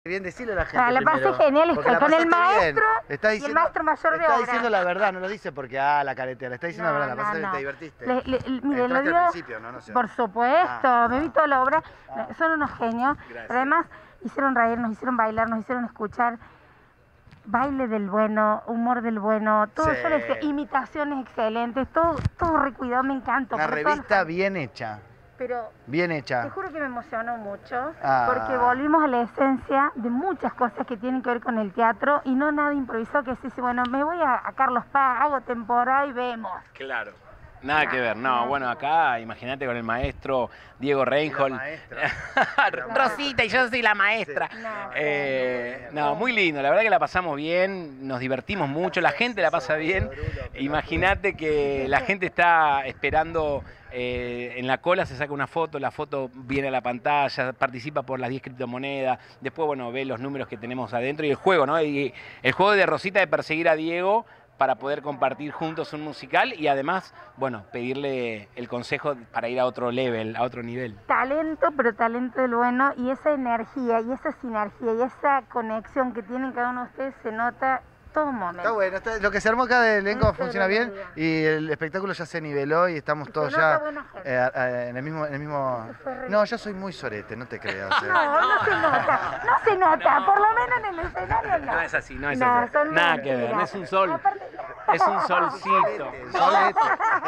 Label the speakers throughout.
Speaker 1: Bien, decirle a la gente
Speaker 2: La pasé
Speaker 1: primero,
Speaker 2: genial,
Speaker 1: porque la
Speaker 2: con el
Speaker 1: pasaste
Speaker 2: maestro
Speaker 1: bien. Está
Speaker 2: y el maestro mayor de
Speaker 1: está
Speaker 2: obra.
Speaker 1: diciendo la verdad, no lo dice porque, la caretea, le está diciendo la verdad, la pasaste bien, te divertiste.
Speaker 2: Mire, lo
Speaker 1: Entraste
Speaker 2: digo,
Speaker 1: al principio, ¿no? No sé.
Speaker 2: por supuesto, me vi toda la obra, son unos genios.
Speaker 1: Gracias.
Speaker 2: Además, hicieron reír, nos hicieron bailar, nos hicieron escuchar. Baile del bueno, humor del bueno, todo,
Speaker 1: Sí.
Speaker 2: yo les decía, imitaciones excelentes, todo recuidado, me encantó.
Speaker 1: Una revista bien hecha.
Speaker 2: Pero
Speaker 1: bien
Speaker 2: te
Speaker 1: hecha.
Speaker 2: juro que me emocionó mucho,
Speaker 1: Ah.
Speaker 2: porque volvimos a la esencia de muchas cosas que tienen que ver con el teatro y no nada improvisado, que sí, bueno, me voy a Carlos Paz, hago temporada y vemos.
Speaker 3: Claro. Nada que ver, no, bueno, acá imagínate con el maestro Diego Reinhold. Rosita, y yo soy la maestra. No, muy lindo, la verdad que la pasamos bien, nos divertimos mucho, la gente la pasa bien. Imagínate que la gente está esperando en la cola, se saca una foto, la foto viene a la pantalla, participa por las 10 criptomonedas, después, bueno, ve los números que tenemos adentro y el juego, ¿no? Y el juego de Rosita de perseguir a Diego para poder compartir juntos un musical y además, bueno, pedirle el consejo para ir a otro level, a otro nivel.
Speaker 2: Talento, pero talento del bueno, y esa energía, y esa sinergia, y esa conexión que tienen cada uno de ustedes se nota todo momento.
Speaker 1: Está bueno, lo que se armó acá del elenco funciona bien
Speaker 2: realidad.
Speaker 1: y el espectáculo ya se niveló y estamos todos
Speaker 2: nota
Speaker 1: ya
Speaker 2: buena gente.
Speaker 1: en el mismo... No, yo soy muy sorete, no te creas.
Speaker 2: No se nota, no se nota, por lo menos en el escenario no.
Speaker 3: No es así, no es así.
Speaker 2: son
Speaker 3: Nada que ver,
Speaker 2: mentiras.
Speaker 3: no es un sol,
Speaker 2: Aparte-
Speaker 3: es un solcito.
Speaker 1: Solete.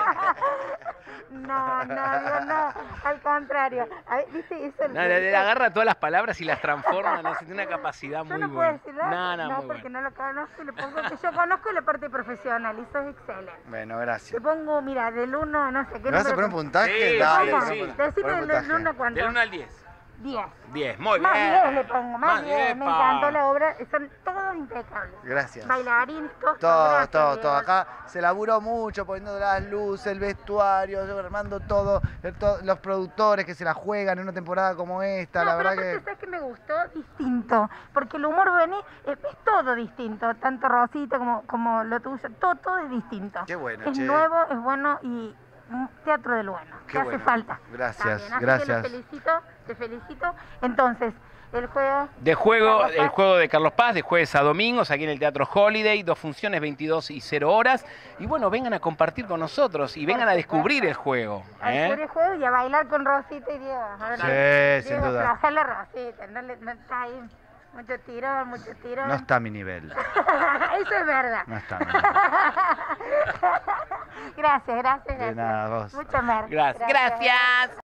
Speaker 2: No, Dios, no, al contrario. ¿Viste? Eso,
Speaker 3: Le agarra todas las palabras y las transforma, no sé, tiene una capacidad
Speaker 2: yo
Speaker 3: muy
Speaker 2: no puedo
Speaker 3: buena.
Speaker 2: decir nada,
Speaker 3: No,
Speaker 2: no,
Speaker 3: muy
Speaker 2: porque
Speaker 3: buena.
Speaker 2: no lo conozco, le pongo que yo conozco la parte profesional y eso es excelente.
Speaker 1: Bueno,
Speaker 2: Le
Speaker 1: gracias.
Speaker 2: pongo, mira, del 1, no sé qué
Speaker 1: ¿Me vas a poner un puntaje?
Speaker 3: Sí,
Speaker 1: Dale,
Speaker 3: sí,
Speaker 1: pon
Speaker 3: sí.
Speaker 1: un puntaje.
Speaker 2: Decime
Speaker 1: Pon un
Speaker 2: del
Speaker 1: puntaje.
Speaker 2: 1 cuánto.
Speaker 3: Del 1 al 10.
Speaker 2: 10.
Speaker 3: 10, muy bien.
Speaker 2: Más 10 le pongo, más 10. Me
Speaker 3: epa.
Speaker 2: encantó la obra, son todos impecables.
Speaker 1: Gracias.
Speaker 2: Bailarines, todos.
Speaker 1: Todo,
Speaker 2: gracias,
Speaker 1: todo.
Speaker 2: Diego.
Speaker 1: Acá se laburó mucho poniendo las luces, el vestuario, armando todo, los productores que se la juegan en una temporada como esta,
Speaker 2: No,
Speaker 1: la
Speaker 2: pero
Speaker 1: verdad
Speaker 2: aparte,
Speaker 1: que...
Speaker 2: ¿sabes qué me gustó? Distinto, porque el humor juvenil es todo distinto, tanto Rosita como lo tuyo, todo es distinto.
Speaker 1: Qué bueno,
Speaker 2: es
Speaker 1: che.
Speaker 2: nuevo, es bueno y un teatro del bueno,
Speaker 1: Qué
Speaker 2: que hace
Speaker 1: bueno.
Speaker 2: falta.
Speaker 1: Gracias,
Speaker 2: También, así
Speaker 1: gracias.
Speaker 2: que te felicito. Entonces, el juego...
Speaker 3: De juego,
Speaker 2: Carlos Paz.
Speaker 3: el juego de Carlos Paz, de jueves a domingos, aquí en el Teatro Holiday, 2 funciones, 22 y 0 horas. Y bueno, vengan a compartir con nosotros y vengan a descubrir el juego.
Speaker 2: Al el juego y a bailar con Rosita y Diego. A ver,
Speaker 1: Sí,
Speaker 2: Diego,
Speaker 1: sin duda.
Speaker 2: aflojale a Rosita, no está ahí. Mucho tirón.
Speaker 1: No está a mi nivel.
Speaker 2: Eso es verdad.
Speaker 1: No está a mi nivel.
Speaker 2: Gracias.
Speaker 1: De nada, vos.
Speaker 2: Mucho más.
Speaker 3: Gracias.